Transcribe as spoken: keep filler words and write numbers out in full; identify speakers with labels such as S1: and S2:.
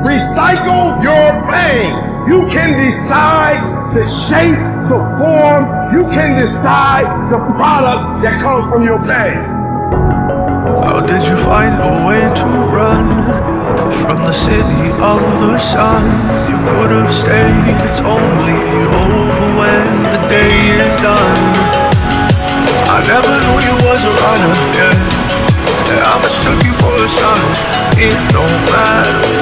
S1: Recycle your pain. You can decide the shape, the form. You can decide the product that comes from your pain.
S2: How did you find a way to run from the city of the sun? You could have stayed, it's only over when the day is done. I never knew you was a runner, yeah, yeah, I mistook you for a son. It don't matter.